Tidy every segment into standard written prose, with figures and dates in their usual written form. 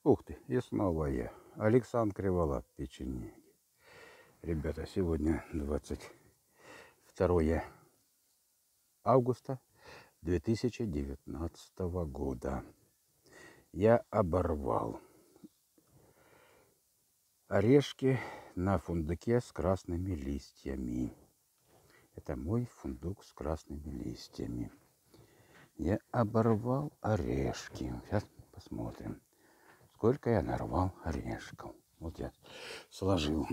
Ух ты, и снова я, Александр Криволап, печенеги. Ребята, сегодня 22 августа 2019 года. Я оборвал орешки на фундуке с красными листьями. Это мой фундук с красными листьями. Я оборвал орешки. Сейчас посмотрим, сколько я нарвал орешков. Вот я сложил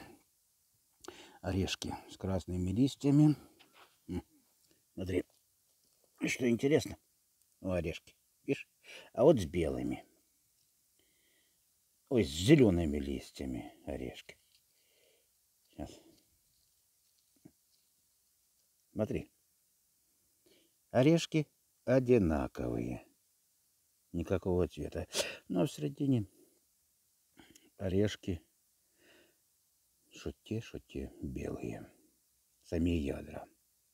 орешки с красными листьями. Смотри, что интересно у орешки. Видишь? А вот с белыми. Ой, с зелеными листьями орешки. Сейчас. Смотри. Орешки одинаковые. Никакого цвета. Но в середине орешки шутте белые. Сами ядра.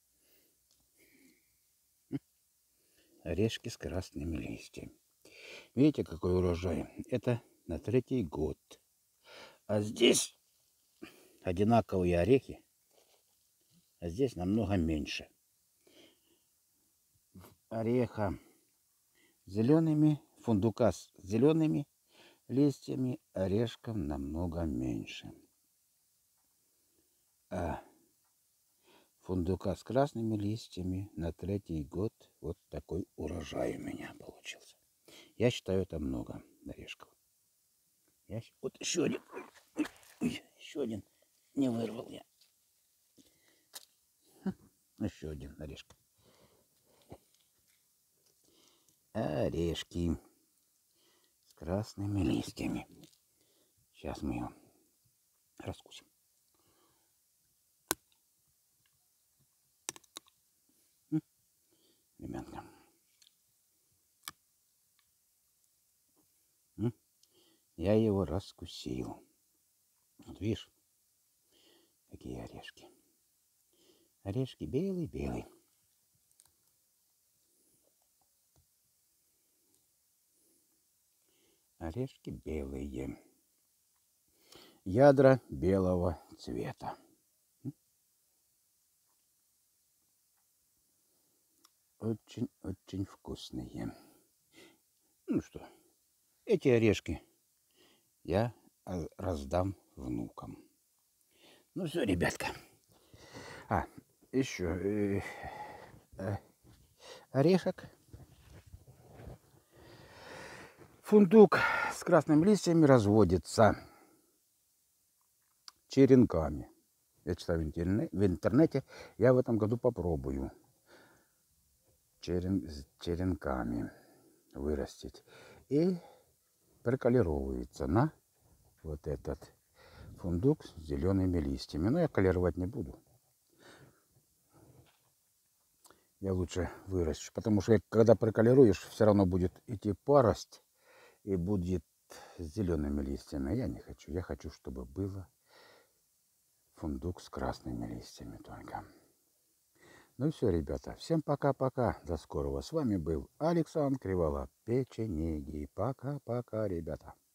Орешки с красными листьями. Видите, какой урожай? Это на 3-й год. А здесь одинаковые орехи, а здесь намного меньше. Ореха зелеными, фундука с зелеными листьями, орешков намного меньше. А фундука с красными листьями на 3-й год вот такой урожай у меня получился. Я считаю, это много орешков. Вот еще один. Еще один. Не вырвал я. Еще один орешка. Орешки с красными листьями. Сейчас мы его раскусим. Ребятка. Я его раскусил. Вот видишь, какие орешки. Орешки белый-белый. Орешки белые. Ядра белого цвета. Очень-очень вкусные. Ну что, эти орешки я раздам внукам. Ну все, ребятка. Еще орешек. Фундук с красными листьями разводится черенками. Я читаю в интернете. Я в этом году попробую черенками вырастить. И приколировывается на вот этот фундук с зелеными листьями. Но я колировать не буду. Я лучше выращу. Потому что когда приколируешь, все равно будет идти парость. И будет с зелеными листьями. Я не хочу. Я хочу, чтобы было фундук с красными листьями только. Ну и все, ребята. Всем пока-пока. До скорого. С вами был Александр Криволап, печенеги. Пока-пока, ребята.